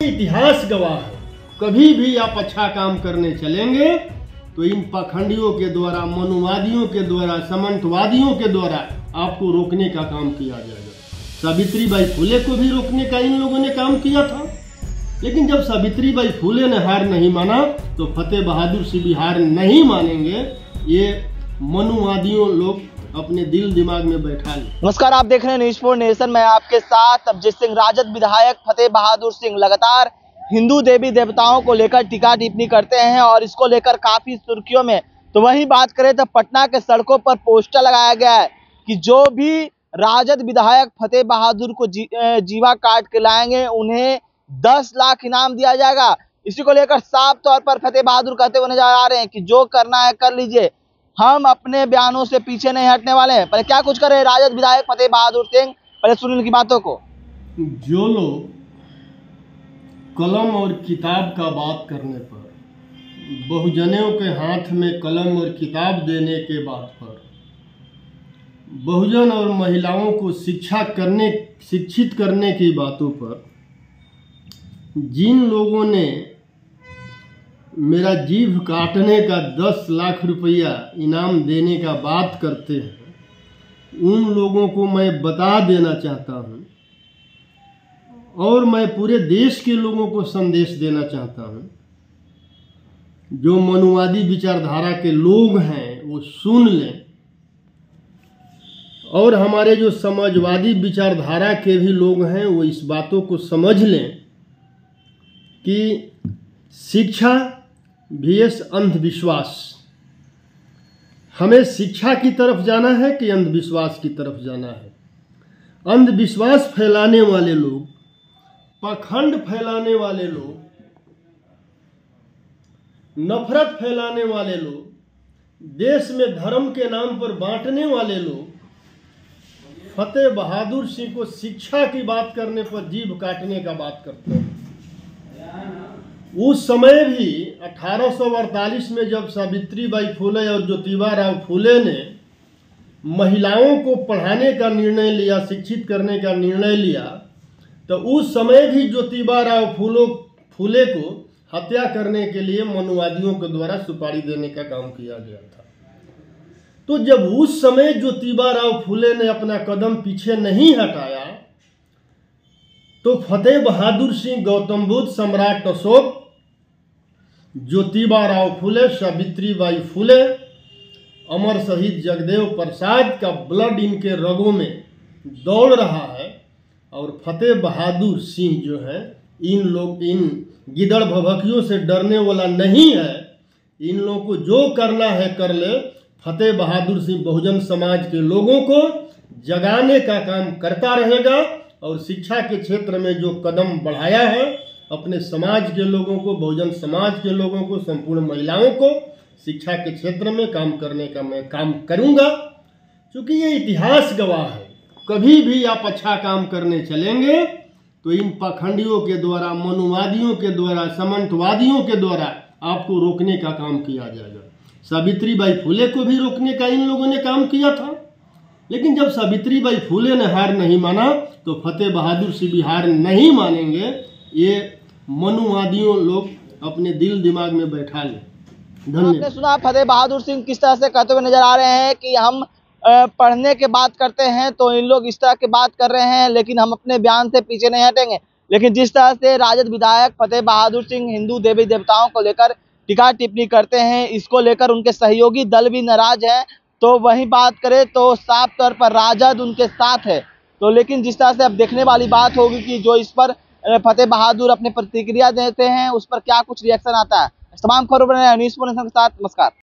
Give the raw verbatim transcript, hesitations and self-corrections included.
इतिहास गवाह है, कभी भी आप अच्छा काम करने चलेंगे तो इन पाखंडियों के द्वारा, मनुवादियों के द्वारा, सामंतवादियों के द्वारा आपको रोकने का काम किया जाएगा। सावित्रीबाई फुले को भी रोकने का इन लोगों ने काम किया था, लेकिन जब सावित्रीबाई फुले ने हार नहीं माना तो फतेह बहादुर सिंह हार नहीं मानेंगे। ये मनुवादियों लोग अपने दिल दिमाग में बैठा ले। नमस्कार, आप देख रहे हैं न्यूज़ फोर नेशन। मैं आपके साथ अभिजीत सिंह। राजद विधायक फतेह बहादुर सिंह लगातार हिंदू देवी देवताओं को लेकर टीका टिप्पणी करते हैं और इसको लेकर काफी सुर्खियों में। तो वही बात करें तो पटना के सड़कों पर पोस्टर लगाया गया है कि जो भी राजद विधायक फतेह बहादुर को जी, जीवा काट के लाएंगे उन्हें दस लाख इनाम दिया जाएगा। इसी को लेकर साफ तौर पर फतेह बहादुर कहते हुए नजर आ रहे हैं कि जो करना है कर लीजिए, हम अपने बयानों से पीछे नहीं हटने वाले हैं। पहले क्या कुछ करे राजद विधायक फतेह बहादुर सिंह, पहले सुनिए उनकी बातों को। जो लोग कलम और किताब का बात करने पर, बहुजनों के हाथ में कलम और किताब देने के बात पर, बहुजन और महिलाओं को शिक्षा करने शिक्षित करने की बातों पर जिन लोगों ने मेरा जीभ काटने का दस लाख रुपया इनाम देने का बात करते हैं, उन लोगों को मैं बता देना चाहता हूं और मैं पूरे देश के लोगों को संदेश देना चाहता हूं। जो मनुवादी विचारधारा के लोग हैं वो सुन लें और हमारे जो समाजवादी विचारधारा के भी लोग हैं वो इस बातों को समझ लें कि शिक्षा वीएस अंधविश्वास, हमें शिक्षा की तरफ जाना है कि अंधविश्वास की तरफ जाना है। अंधविश्वास फैलाने वाले लोग, पाखंड फैलाने वाले लोग, नफरत फैलाने वाले लोग, देश में धर्म के नाम पर बांटने वाले लोग फतेह बहादुर सिंह को शिक्षा की बात करने पर जीभ काटने का बात करते हैं। उस समय भी अठारह सौ अड़तालीस में जब सावित्रीबाई फुले और ज्योतिबा राव फुले ने महिलाओं को पढ़ाने का निर्णय लिया, शिक्षित करने का निर्णय लिया, तो उस समय भी ज्योतिबा राव फुलो फुले को हत्या करने के लिए मनुवादियों के द्वारा सुपारी देने का काम किया गया था। तो जब उस समय ज्योतिबा राव फुले ने अपना कदम पीछे नहीं हटाया तो फतेह बहादुर सिंह, गौतम बुद्ध, सम्राट अशोक, ज्योतिबा राव फुले, सावित्रीबाई फुले, अमर शहीद जगदेव प्रसाद का ब्लड इनके रगों में दौड़ रहा है और फतेह बहादुर सिंह जो है इन लोग इन गिदड़ भभकियों से डरने वाला नहीं है। इन लोगों को जो करना है कर ले। फतेह बहादुर सिंह बहुजन समाज के लोगों को जगाने का काम करता रहेगा और शिक्षा के क्षेत्र में जो कदम बढ़ाया है, अपने समाज के लोगों को, बहुजन समाज के लोगों को, संपूर्ण महिलाओं को शिक्षा के क्षेत्र में काम करने का मैं काम करूंगा। क्योंकि ये इतिहास गवाह है, कभी भी आप अच्छा काम करने चलेंगे तो इन पाखंडियों के द्वारा, मनुवादियों के द्वारा, सामंतवादियों के द्वारा आपको रोकने का काम किया जाएगा। सावित्रीबाई फुले को भी रोकने का इन लोगों ने काम किया था, लेकिन जब सावित्रीबाई फुले ने हार नहीं माना तो फतेह बहादुर सिंह हार नहीं मानेंगे। ये मनुवादियों लोग अपने दिल दिमाग में बैठा ले। धन्यवाद। आपने सुना फतेह बहादुर सिंह किस तरह से कहते हुए नजर आ रहे हैं कि हम पढ़ने के बात करते हैं तो इन लोग इस तरह की बात कर रहे हैं, लेकिन हम अपने बयान से पीछे नहीं हटेंगे। लेकिन जिस तरह से राजद विधायक फतेह बहादुर सिंह हिंदू देवी देवताओं को लेकर टीका टिप्पणी करते हैं, इसको लेकर उनके सहयोगी दल भी नाराज हैं। तो वही बात करें तो साफ तौर पर राजद उनके साथ है। तो लेकिन जिस तरह से अब देखने वाली बात होगी कि जो इस पर फतेह बहादुर अपनी प्रतिक्रिया देते हैं उस पर क्या कुछ रिएक्शन आता है। तमाम खबरों न्यूज़ फोर नेशन के साथ नमस्कार।